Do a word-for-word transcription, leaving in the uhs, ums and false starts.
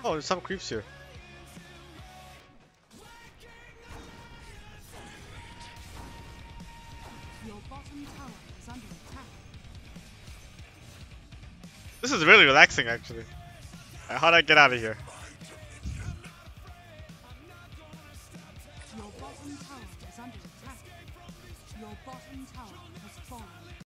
Oh, there's some creeps here. Your bottom tower is under attack. This is really relaxing, actually. Alright, how'd I get out of here? Your bottom tower is under attack. Your bottom tower has fallen.